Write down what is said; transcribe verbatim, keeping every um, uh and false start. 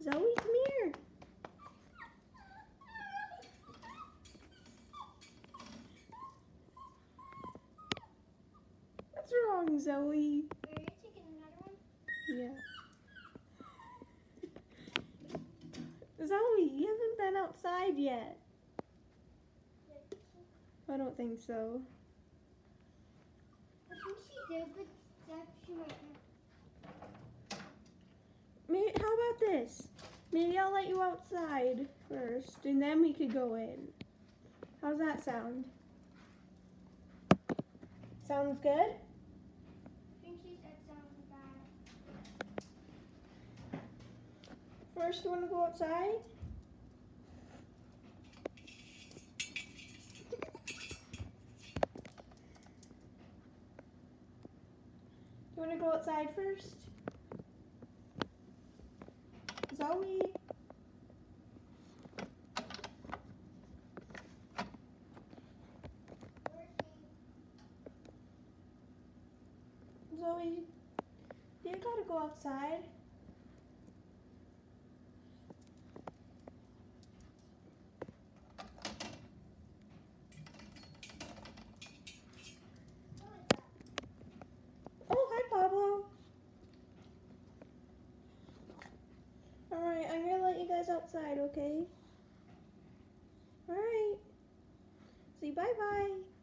Zoe, come here. What's wrong, Zoe? Are you taking another one? Yeah. Zoe, you haven't been outside yet. I don't think so. I think she did, but that she might not. Maybe, how about this? Maybe I'll let you outside first, and then we could go in. How's that sound? Sounds good? I think she said something bad. First, you want to go outside? You want to go outside first? Zoe? Zoe, you gotta go outside. Oh, hi, Pablo. Alright, I'm gonna let you guys outside, okay? Alright. Say bye-bye.